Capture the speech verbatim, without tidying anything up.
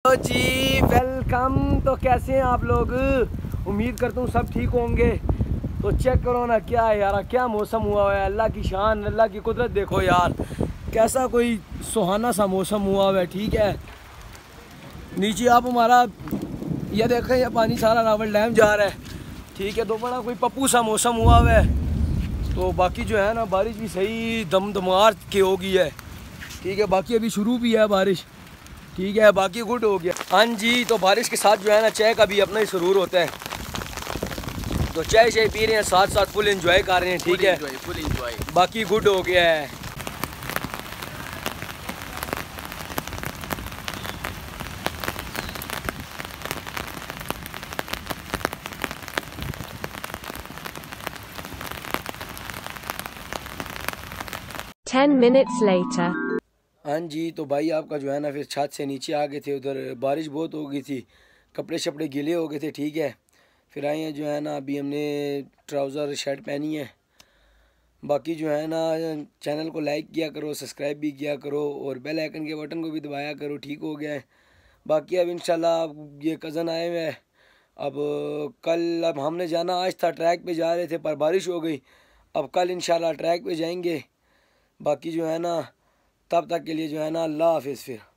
तो जी वेलकम। तो कैसे हैं आप लोग? उम्मीद करता हूँ सब ठीक होंगे। तो चेक करो ना क्या है यार, क्या मौसम हुआ है। अल्लाह की शान, अल्लाह की कुदरत देखो यार, कैसा कोई सुहाना सा मौसम हुआ हुआ है। ठीक है, नीचे आप हमारा ये देखें, ये पानी सारा रावल डैम जा रहा है। ठीक है, तो बड़ा कोई पप्पू सा मौसम हुआ हुआ है। तो बाकी जो है ना, बारिश भी सही दमदमार की हो गई है। ठीक है, बाकी अभी शुरू भी है बारिश। ठीक है, बाकी गुड हो गया। हाँ जी, तो बारिश के साथ जो है ना, चाय का भी अपना ही सुरूर होता है। तो चाय चाय पी रहे हैं, साथ साथ फुल एंजॉय कर रहे हैं। ठीक है, फुल एंजॉय, बाकी गुड हो गया है। Ten minutes later. हाँ जी, तो भाई आपका जो है ना, फिर छत से नीचे आ गए थे। उधर बारिश बहुत हो गई थी, कपड़े शपड़े गीले हो गए थे। ठीक है, फिर आए हैं जो है ना, अभी हमने ट्राउज़र शर्ट पहनी है। बाकी जो है ना, चैनल को लाइक किया करो, सब्सक्राइब भी किया करो और बेल आइकन के बटन को भी दबाया करो। ठीक हो गया है। बाकी अब इंशाल्लाह अब ये कज़न आए हुए हैं। अब कल अब हमने जाना, आज था ट्रैक पे जा रहे थे पर बारिश हो गई। अब कल इंशाल्लाह ट्रैक पे जाएंगे। बाकी जो है ना, तब तक के लिए जो है ना, अल्लाह हाफिज़। फिर